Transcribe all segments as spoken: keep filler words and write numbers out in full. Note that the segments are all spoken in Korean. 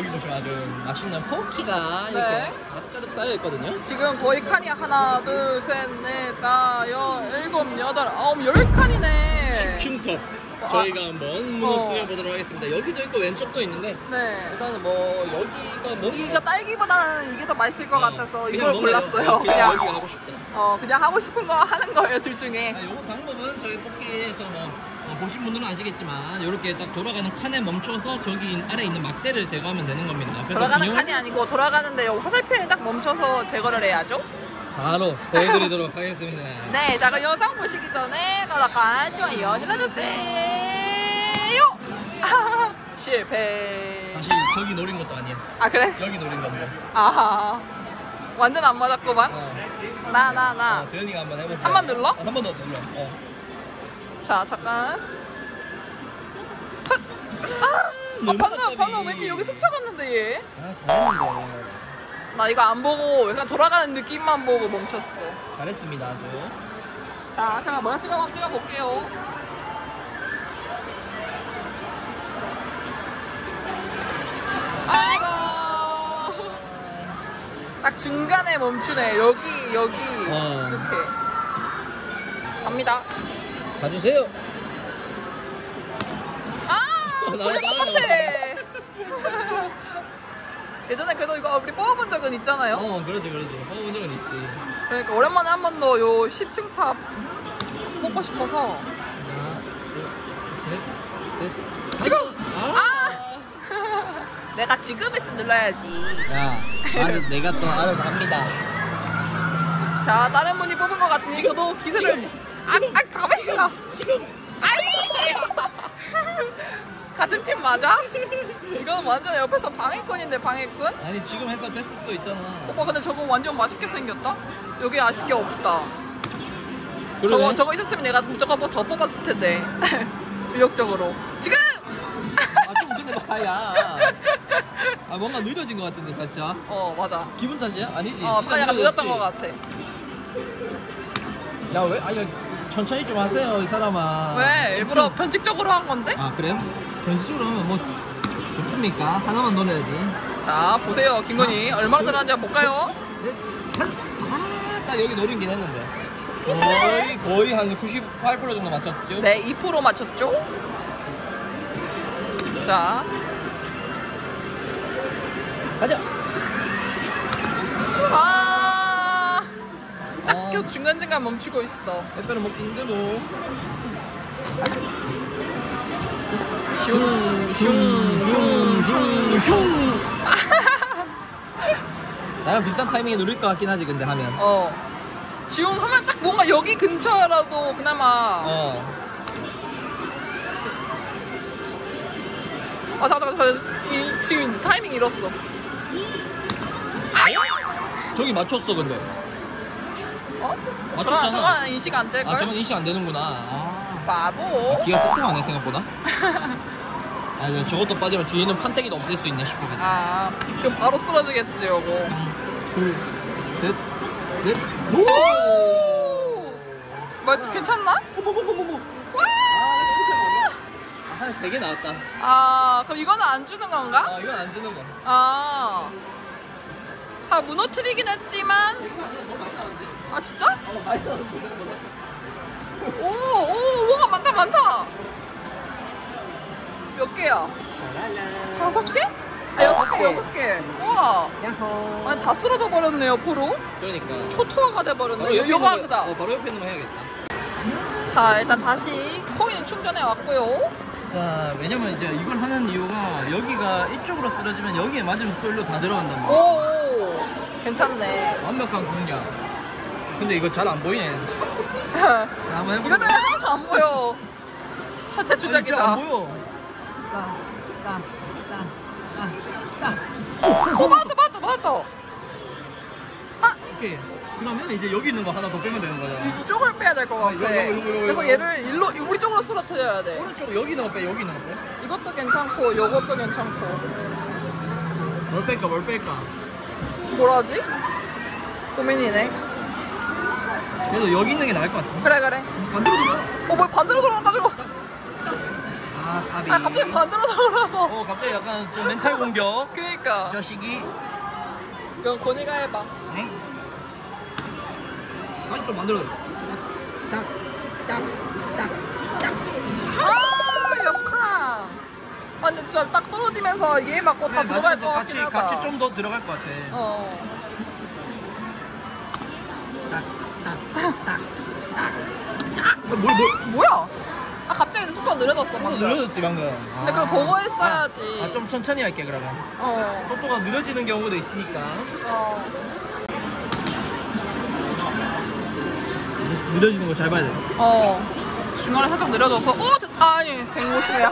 여기 보시면 아주 맛있는 포키가 이렇게 네. 가득가득 쌓여 있거든요. 지금 거의 칸이 하나, 둘, 셋, 넷, 다, 여, 일곱, 여덟, 아홉, 열 칸이네. 흉터. 아. 저희가 한번 무너뜨려 어. 보도록 하겠습니다. 여기도 있고 왼쪽도 있는데 네. 일단은 뭐 여기가 뭐 이거 딸기보다는 이게 더 맛있을 것 같아서 그냥 이걸 먹어요. 골랐어요. 그냥 그냥, 여기가 하고 싶다. 어, 그냥 하고 싶은 거 하는 거예요, 둘 중에. 아, 요거 방법은 저희 뽑기에서 뭐 어, 보신 분들은 아시겠지만 이렇게 딱 돌아가는 칸에 멈춰서 저기 아래 있는 막대를 제거하면 되는 겁니다. 그래서 돌아가는 균형을 칸이 아니고 돌아가는데 여기 화살표에 딱 멈춰서 제거를 해야죠. 바로 보여드리도록 하겠습니다. 네, 자, 그럼 영상 보시기 전에 구독과 좋아요 눌러주세요. 실패. 사실 저기 노린 것도 아니야. 아, 그래? 여기 노린 건데. 아하. 완전 안 맞았구만. 어. 나, 나, 나. 어, 도현이가 한번 해보세요. 한 번 눌러? 어, 한 번 더 눌러. 어. 자, 잠깐. 헛! 아! 아, 너무 방금, 답답해. 방금 왠지 여기 스쳐갔는데, 얘. 아, 잘했는데. 나 이거 안 보고, 약간 돌아가는 느낌만 보고 멈췄어. 잘했습니다, 아주. 자, 제가 뭐라 찍어 한번 찍어볼게요. 아이고. 딱 중간에 멈추네. 여기, 여기. 어. 이렇게. 갑니다. 봐주세요. 아! 어, 돌려 나와, 똑같아. 예전에 그래도 이거 우리 뽑아본 적은 있잖아요. 어, 그러지, 그러지. 뽑은 적은 있지. 그러니까 오랜만에 한 번 더 요 십 층 탑 뽑고 싶어서. 하나, 둘, 셋, 넷. 지금! 아! 아! 내가 지금 했으면 눌러야지. 야, 알아, 내가 또 알아서 합니다. 자, 다른 분이 뽑은 것 같으니 지금, 저도 기세를. 지금, 아, 지금, 아, 가만히 있어. 지금! 아이씨! 같은 팀 맞아? 이건 완전 옆에서 방해꾼인데, 방해꾼? 아니, 지금 해서 됐을 수도 있잖아. 오빠, 근데 저거 완전 맛있게 생겼다? 여기 아쉽게 없다. 그러네. 저거, 저거 있었으면 내가 무조건 뭐 더 뽑았을 텐데. 의욕적으로. 지금! 아, 좀 근데 봐야. 아, 뭔가 느려진 것 같은데, 살짝. 어, 맞아. 기분 탓이야? 아니지. 어, 진짜 약간 느려졌지? 느렸던 것 같아. 야, 왜? 아, 야, 천천히 좀 하세요, 이 사람아. 왜? 집중. 일부러 변칙적으로 한 건데? 아, 그래요? 변식으로 하면 뭐, 좋습니까? 하나만 넣어야지. 자, 보세요, 김건희. 얼마나 잘하는지 한번 볼까요? 아, 딱 여기 노린 긴 했는데. 거의, 거의 한 구십팔 퍼센트 정도 맞췄죠? 네, 이 퍼센트 맞췄죠? 자, 가자! 아, 딱 아. 계속 중간중간 멈추고 있어. 빼빼로 먹기 힘들어. 가자! 슝, 슝, 슝, 슝, 슝. 나랑 비슷한 타이밍에 누릴 것 같긴 하지, 근데 하면. 어. 지금 하면 딱 뭔가 여기 근처라도 그나마. 어. 아, 잠깐, 잠깐, 이, 지금 타이밍 잃었어. 저기 맞췄어, 근데. 어? 맞췄잖아. 저건, 저건 인식 안 될걸? 아, 저건 인식 안 되는구나. 아. 바보. 기가 똑똑하네, 생각보다. 아, 이거 저것도 빠지면 뒤에는 판때기도 없앨 수 있네 싶어. 아, 그럼 바로 쓰러지겠지, 요거. 둘, 셋, 넷. 오! 뭐, 괜찮나? 어머머머머머. 와! 한 세 개 나왔다. 아, 그럼 이거는 안 주는 건가? 아, 이건 안 주는 거. 아. 다 무너뜨리긴 했지만. 이거 아니야, 더 많이 나왔는데? 아, 진짜? 어, 많이 나왔는데, 생각보다. 오, 오, 뭐가 많다, 많다. 몇 개야? 다섯 개? 아, 여섯 개, 여섯 개. 우와. 야호. 아니, 다 쓰러져 버렸네, 옆으로. 그러니까. 초토화가 돼버렸네. 바로 옆에 요거 있는 거- 하자. 어, 바로 옆에 있는 거 해야겠다. 자, 일단 다시 코인 충전해 왔고요. 자, 왜냐면 이제 이걸 하는 이유가 여기가 이쪽으로 쓰러지면 여기에 맞으면서 또 일로 다 들어간단 말이야. 오, 괜찮네. 완벽한 공략. 근데 이거 잘 안 보이네. 자, 한번 해보자. 이거 때문에 하나도 안 보여. 차체 주작이다. 진짜 안 보여. 따, 따, 따, 따, 따. 어, 맞았다, 맞았다, 맞았다. 아, 오케이. 그러면 이제 여기 있는 거 하나 더 빼면 되는 거잖아. 이- 이쪽을 빼야 될 것 아, 같아. 이거, 이거, 이거, 이거, 그래서 이거. 얘를 일로, 우리 쪽으로 쓰러뜨려야 돼. 오른쪽 여기 있는 거 빼, 여기 있는 거 빼. 이것도 괜찮고, 요것도 괜찮고. 뭘 뺄까, 뭘 뺄까. 뭐라지? 고민이네. 그래도 여기 있는 게 나을 것 같아. 그래, 그래. 반대로 돌아. 어, 뭘 반대로 돌아가가지고. 아, 아, 까비. 아 갑자기 반대로 돌아서. 어, 갑자기 약간 좀 멘탈 공격. 그니까. 이 자식이. 그럼 고니가 해봐. 네? 다시 또 만들어. 딱, 딱, 딱, 딱. 아 역한. 아 근데 진짜 딱 떨어지면서 얘 맞고 다 들어갈 것 같이, 같긴 하다. 같이 좀 더 들어갈 것 같아. 어. 딱, 딱, 딱, 딱, 딱. 뭘, 뭘. 뭐야? 아 갑자기 속도가 느려졌어 방금. 느려졌지, 방금. 근데 그걸 보고 했어야지. 아, 아, 좀 천천히 할게, 그러면. 어. 속도가 느려지는 경우도 있으니까. 어. 느려지는 거 잘 봐야 돼. 어. 중간에 살짝 느려져서 어 됐다. 아니 댕모시야.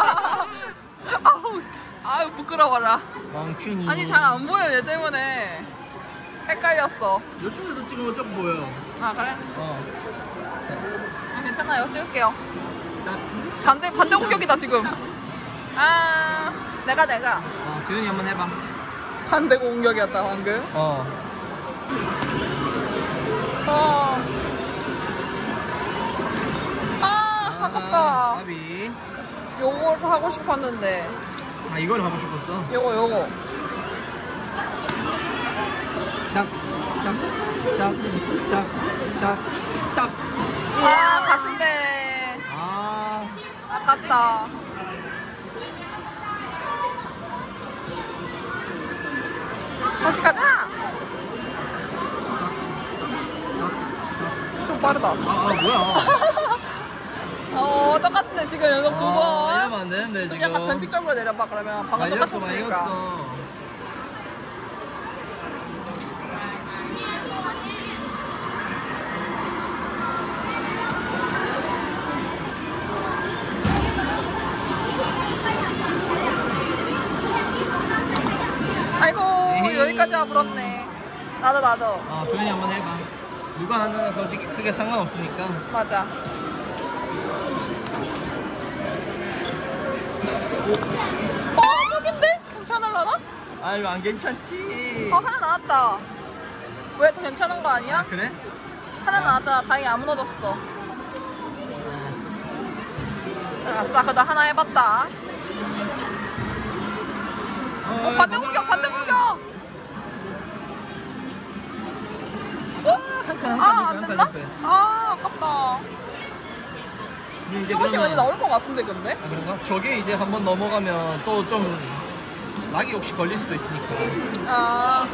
아우 아유 부끄러워라. 멍충이. 아니 잘 안 보여 얘 때문에 헷갈렸어. 이쪽에서 찍으면 좀 보여. 아 그래? 어. 아 괜찮아요. 찍을게요. 딱. 반대 반대 공격이다 지금. 아 내가 내가 어, 규현이 한번 해봐. 반대 공격이었다 방금. 어. 어. 아 아깝다. 까비. 요걸 하고 싶었는데. 아, 이걸 하고 싶었어? 요거 요거. 딱, 딱, 딱, 딱, 딱, 딱. 아 같은데. 아. 아깝다. 다시 가자. 좀 빠르다. 아, 아 뭐야. 어 똑같네 지금 연속 두 아, 번. 이러면 안 되는데, 좀 지금. 약간 변칙적으로 내려봐 그러면 방금 말렸어, 똑같았으니까. 말렸어. 아이고 에헤이. 여기까지 와버렸네. 나도 나도. 아, 규현이 한번 해봐. 누가 하느냐 솔직히 크게 상관없으니까. 맞아. 어 저긴데? 괜찮을라나? 아유, 안 괜찮지. 어 하나 나왔다. 왜 더 괜찮은 거 아니야? 그래? 하나 나왔잖아. 다행히 안 무너졌어. 아싸 그래도 하나 해봤다. 어, 반대 공격 반대 공격. 아 안 된다? 아 아깝다. 조금씩 왠지 나올 것 같은데 근데? 아, 그런가? 저게 이제 한번 넘어가면 또 좀 락이 혹시 걸릴 수도 있으니까. 아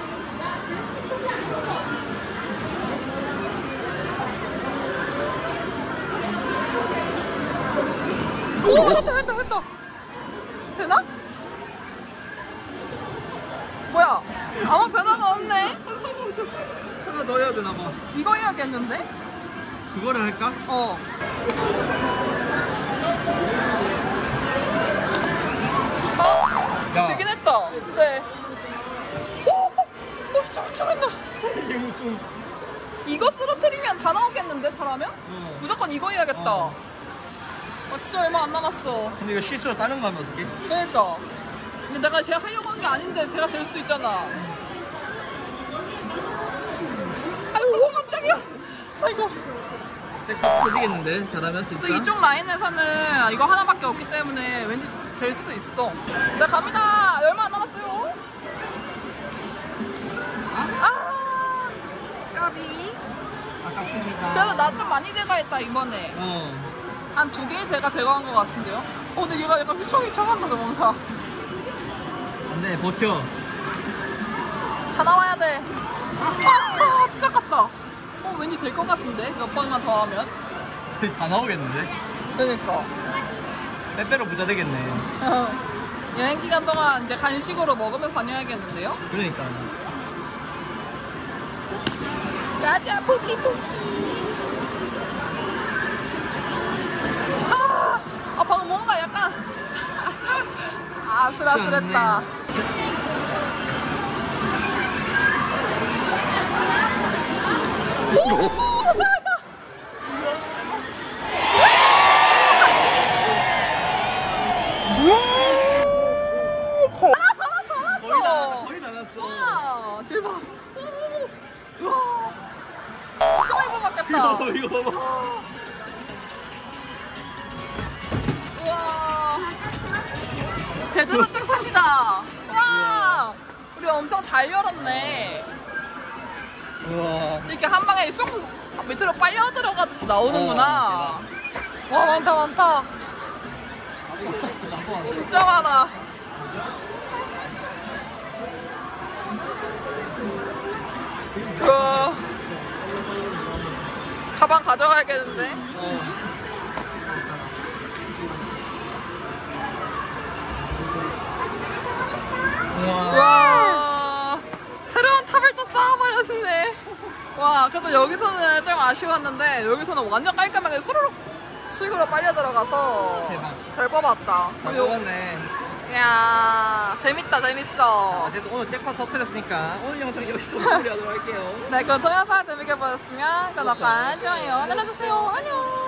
오 했다 했다 했다. 되나? 뭐야 아무 변화가 없네. 하나 더 해야 되나 봐. 이거 해야겠는데? 그거를 할까? 어. 아, 야. 되긴 했다. 네. 오, 오, 진짜 미쳐간다. 이게 무슨. 이거 쓰러뜨리면 다 나오겠는데, 잘하면? 어. 무조건 이거 해야겠다. 어. 아, 진짜 얼마 안 남았어. 근데 이거 실수로 다른 거 하면 어떡해? 그러니까. 근데 내가 제가 하려고 한 게 아닌데, 제가 될 수도 있잖아. 아이고, 깜짝이야. 아이고. 진짜 팍 터지겠는데? 잘하면 진짜? 또 이쪽 라인에서는 이거 하나밖에 없기 때문에 왠지 될 수도 있어. 자 갑니다. 얼마 안 남았어요. 아 까비. 아깝습니다. 그래도 나 좀 많이 제거했다 이번에. 어. 한 두 개 제가 제거한 것 같은데요. 어 근데 얘가 약간 휘청이 차간다 저mon사. 안 돼, 버텨. 다 나와야 돼. 아, 아 진짜 아깝다. 어 왠지 될 것 같은데 몇 번만 더 하면. 다 나오겠는데? 그러니까. 빼빼로 부자 되겠네. 여행 기간 동안 이제 간식으로 먹으면서 다녀야겠는데요? 그러니까. 가자 포키 포키. 아, 아 방금 뭔가 약간 아슬아슬했다. 오, 됐다 됐다. 아 살았어 살았어. 거의 다, 거의 다 났어. 와 대박. 오, 와 진짜 많이 뽑았겠다. 이거, 이거 봐. 와 제대로 짝팟이다. 와, 우리 엄청 잘 열었네. 우와. 이렇게 한 방에 쑥 밑으로 빨려 들어가듯이 나오는구나. 어, 와, 많다, 많다. 진짜 많아. 우와. 가방 가져가야겠는데? 어. 우와. 와, 새로운 탑을 또 쌓아버렸네. 와, 그래도 여기서는 좀 아쉬웠는데 여기서는 완전 깔끔하게 수르륵 식으로 빨려 들어가서 대박. 잘 뽑았다. 잘 요- 뽑았네. 이야, 재밌다, 재밌어. 어쨌든 오늘 잭팟 터뜨렸으니까 오늘 영상 여기서 마무리하도록 할게요. 네, 그럼 저 영상 재밌게 보셨으면 구독과 좋아요 눌러주세요. 안녕.